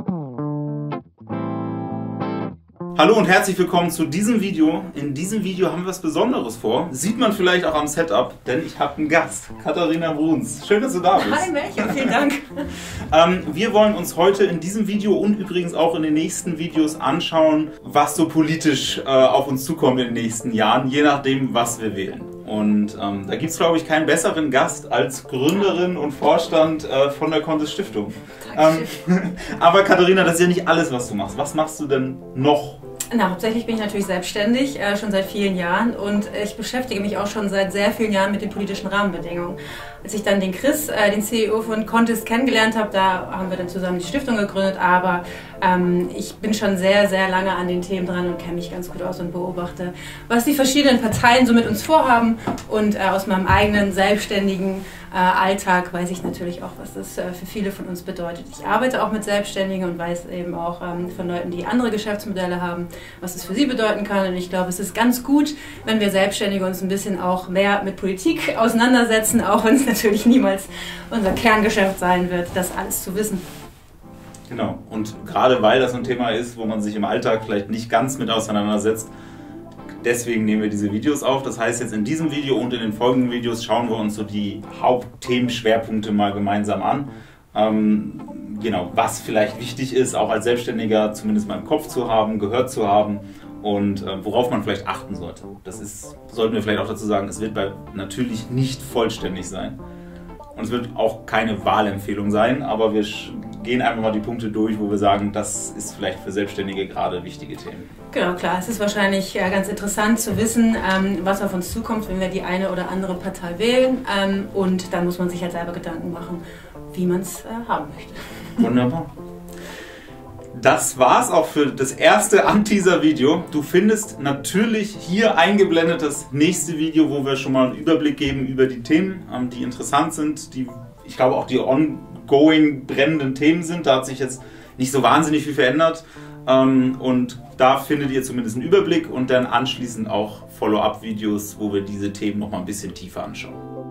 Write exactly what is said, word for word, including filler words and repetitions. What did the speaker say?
Hallo und herzlich willkommen zu diesem Video. In diesem Video haben wir was Besonderes vor. Sieht man vielleicht auch am Setup, denn ich habe einen Gast, Katharina Bruns. Schön, dass du da bist. Hi Melchior, vielen Dank. ähm, wir wollen uns heute in diesem Video und übrigens auch in den nächsten Videos anschauen, was so politisch äh, auf uns zukommt in den nächsten Jahren, je nachdem, was wir wählen. Und ähm, da gibt es, glaube ich, keinen besseren Gast als Gründerin und Vorstand äh, von der Contest Stiftung. Ähm, aber Katharina, das ist ja nicht alles, was du machst. Was machst du denn noch? Na, hauptsächlich bin ich natürlich selbstständig, äh, schon seit vielen Jahren, und ich beschäftige mich auch schon seit sehr vielen Jahren mit den politischen Rahmenbedingungen. Als ich dann den Chris, äh, den C E O von Contest, kennengelernt habe, da haben wir dann zusammen die Stiftung gegründet, aber ähm, ich bin schon sehr, sehr lange an den Themen dran und kenne mich ganz gut aus und beobachte, was die verschiedenen Parteien so mit uns vorhaben, und äh, aus meinem eigenen selbstständigen äh, Alltag weiß ich natürlich auch, was das äh, für viele von uns bedeutet. Ich arbeite auch mit Selbstständigen und weiß eben auch ähm, von Leuten, die andere Geschäftsmodelle haben, was es für sie bedeuten kann, und ich glaube, es ist ganz gut, wenn wir Selbstständige uns ein bisschen auch mehr mit Politik auseinandersetzen, auch wenn es natürlich niemals unser Kerngeschäft sein wird, das alles zu wissen. Genau, und gerade weil das ein Thema ist, wo man sich im Alltag vielleicht nicht ganz mit auseinandersetzt, deswegen nehmen wir diese Videos auf. Das heißt, jetzt in diesem Video und in den folgenden Videos schauen wir uns so die Hauptthemenschwerpunkte mal gemeinsam an. Ähm, genau, was vielleicht wichtig ist, auch als Selbstständiger zumindest mal im Kopf zu haben, gehört zu haben, und äh, worauf man vielleicht achten sollte. Das ist, sollten wir vielleicht auch dazu sagen, es wird bei natürlich nicht vollständig sein. Und es wird auch keine Wahlempfehlung sein, aber wir gehen einfach mal die Punkte durch, wo wir sagen, das ist vielleicht für Selbstständige gerade wichtige Themen. Genau, klar. Es ist wahrscheinlich ganz interessant zu wissen, was auf uns zukommt, wenn wir die eine oder andere Partei wählen. Und dann muss man sich halt selber Gedanken machen, wie man es haben möchte. Wunderbar. Das war's auch für das erste Anteaser-Video. Du findest natürlich hier eingeblendet das nächste Video, wo wir schon mal einen Überblick geben über die Themen, die interessant sind, die, ich glaube, auch die ongoing brennenden Themen sind. Da hat sich jetzt nicht so wahnsinnig viel verändert. Und da findet ihr zumindest einen Überblick und dann anschließend auch Follow-up-Videos, wo wir diese Themen noch mal ein bisschen tiefer anschauen.